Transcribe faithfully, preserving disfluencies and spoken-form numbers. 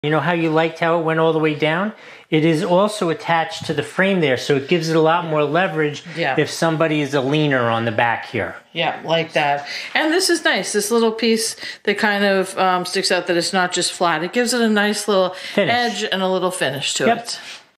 You know how you liked how it went all the way down? It is also attached to the frame there, so it gives it a lot more leverage yeah. if somebody is a leaner on the back here. Yeah, like that. And this is nice. This little piece that kind of um, sticks out, that it's not just flat. It gives it a nice little finish. Edge and a little finish to yep. it.